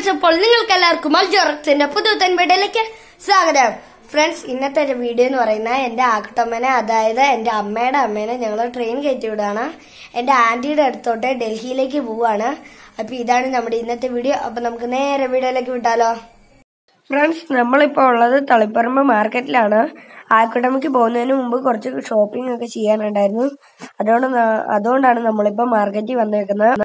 Friends, അപ്പോൾ നിങ്ങൾക്ക് എല്ലാവർക്കും അൽജോറക്സിന്റെ പുതുത്തൻ വീഡിയോയിലേക്ക് സ്വാഗതം. ഫ്രണ്ട്സ്, ഇന്നത്തെ ഒരു വീഡിയോ എന്ന് പറയുന്നത് എന്റെ ആക്കുട്ടമ്മനെ, അതായത് എന്റെ അമ്മയുടെ അമ്മേനെ ഞങ്ങൾ ട്രെയിൻ കയറ്റി വിടുകയാണ്. എന്റെ ആന്റിയുടെ അടുത്തോട്ട് ഡൽഹിയിലേക്ക് പോവാണ്. അപ്പൊ ഇതാണ് നമ്മുടെ ഇന്നത്തെ വീഡിയോ. അപ്പൊ നമുക്ക് നേരെ വീഡിയോയിലേക്ക് വിട്ടാലോ. ഫ്രണ്ട്സ്, നമ്മളിപ്പോ ഉള്ളത് തളിപ്പറമ്പ് മാർക്കറ്റിലാണ്. ആക്കുട്ടമ്മയ്ക്ക് പോകുന്നതിന് മുമ്പ് കുറച്ച് ഷോപ്പിംഗ് ഒക്കെ ചെയ്യാനുണ്ടായിരുന്നു. അതുകൊണ്ടാണ് നമ്മളിപ്പോ മാർക്കറ്റിൽ വന്നേക്കുന്നത്.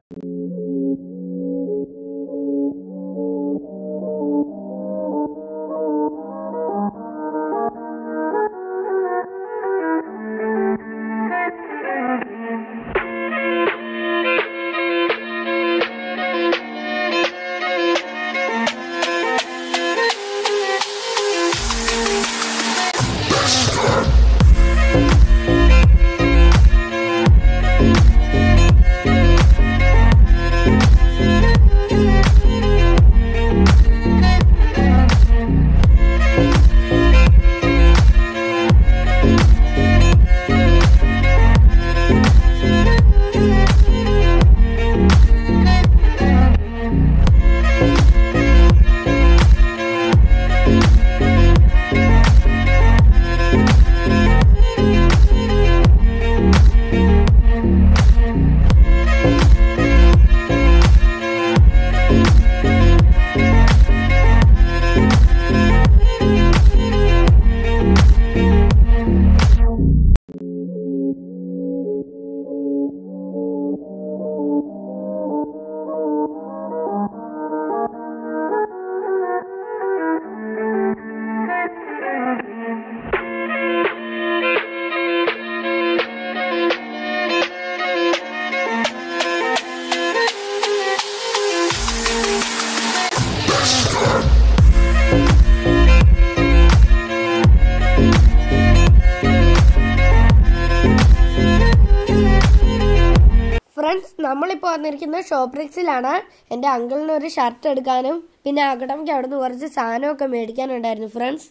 ഫ്രണ്ട്സ്, നമ്മളിപ്പോൾ വന്നിരിക്കുന്നത് ഷോപ്രിക്സിലാണ്. എൻ്റെ അങ്കിളിന് ഒരു ഷർട്ട് എടുക്കാനും പിന്നെ ആക്കുട്ടമ്മയ്ക്ക് അവിടുന്ന് കുറച്ച് സാധനമൊക്കെ മേടിക്കാനുണ്ടായിരുന്നു. ഫ്രണ്ട്സ്,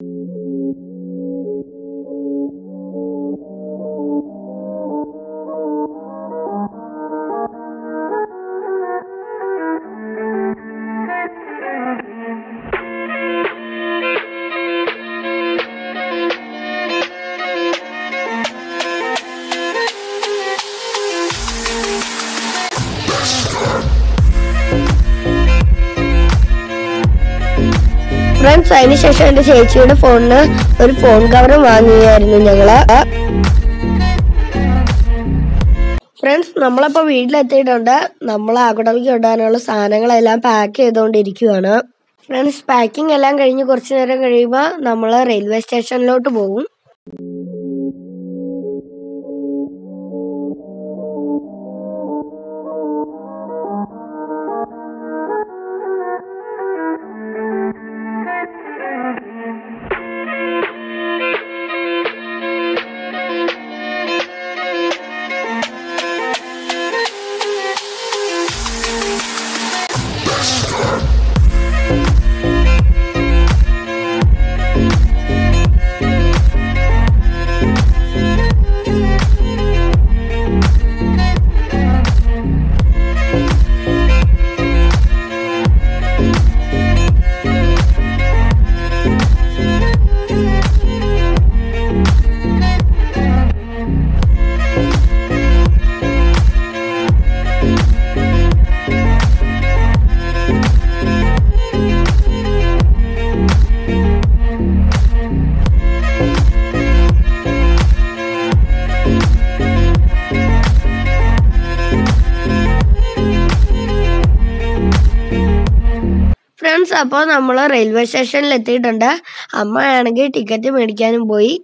അതിനുശേഷം എന്റെ ചേച്ചിയുടെ ഫോണിന് ഒരു ഫോൺ കവർ വാങ്ങിയായിരുന്നു ഞങ്ങള്. ഫ്രണ്ട്സ്, നമ്മളപ്പോ വീട്ടിലെത്തിയിട്ടുണ്ട്. നമ്മൾ ആക്കുട്ടമ്മയ്ക്ക് ഇടാനുള്ള സാധനങ്ങളെല്ലാം പാക്ക് ചെയ്തുകൊണ്ടിരിക്കുകയാണ്. ഫ്രണ്ട്സ്, പാക്കിംഗ് എല്ലാം കഴിഞ്ഞ് കുറച്ചു നേരം കഴിയുമ്പോൾ നമ്മൾ റെയിൽവേ സ്റ്റേഷനിലോട്ട് പോകും. ഫ്രണ്ട്സ്, അപ്പോൾ നമ്മൾ റെയിൽവേ സ്റ്റേഷനിൽ എത്തിയിട്ടുണ്ട്. അമ്മയാണെങ്കിൽ ടിക്കറ്റ് മേടിക്കാനും പോയി.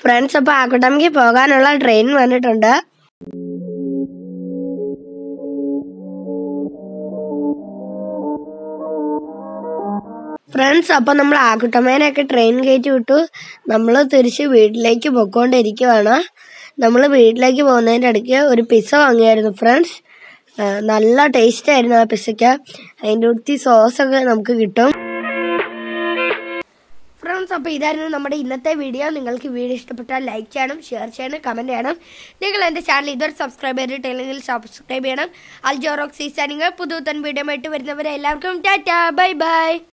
ഫ്രണ്ട്സ്, അപ്പോൾ ആക്കുട്ടമ്മയ്ക്ക് പോകാനുള്ള ട്രെയിൻ വന്നിട്ടുണ്ട്. ഫ്രണ്ട്സ്, അപ്പോൾ നമ്മൾ ആക്കുട്ടമ്മേനെയൊക്കെ ട്രെയിൻ കയറ്റി വിട്ടു. നമ്മൾ തിരിച്ച് വീട്ടിലേക്ക് പോയിക്കൊണ്ടിരിക്കുവാണ്. നമ്മൾ വീട്ടിലേക്ക് പോകുന്നതിൻ്റെ ഇടയ്ക്ക് ഒരു പിസ്സ വാങ്ങിയായിരുന്നു ഫ്രണ്ട്സ്. നല്ല ടേസ്റ്റ് ആയിരുന്നു ആ പിസ്സയ്ക്ക്. അതിൻ്റെ ഒത്തി സോസൊക്കെ നമുക്ക് കിട്ടും. ഫ്രണ്ട്സ്, അപ്പോൾ ഇതായിരുന്നു നമ്മുടെ ഇന്നത്തെ വീഡിയോ. നിങ്ങൾക്ക് വീഡിയോ ഇഷ്ടപ്പെട്ടാൽ ലൈക്ക് ചെയ്യണം, ഷെയർ ചെയ്യണം, കമൻറ്റ് ചെയ്യണം. നിങ്ങൾ എൻ്റെ ചാനൽ ഇതുവരെ സബ്സ്ക്രൈബ് ചെയ്തിട്ടില്ലെങ്കിൽ സബ്സ്ക്രൈബ് ചെയ്യണം. Aljo Roxy signing. പുതുതൻ വീഡിയോ ആയിട്ട് വരുന്നവരെ എല്ലാവർക്കും ടാറ്റാ, ബൈ ബൈ.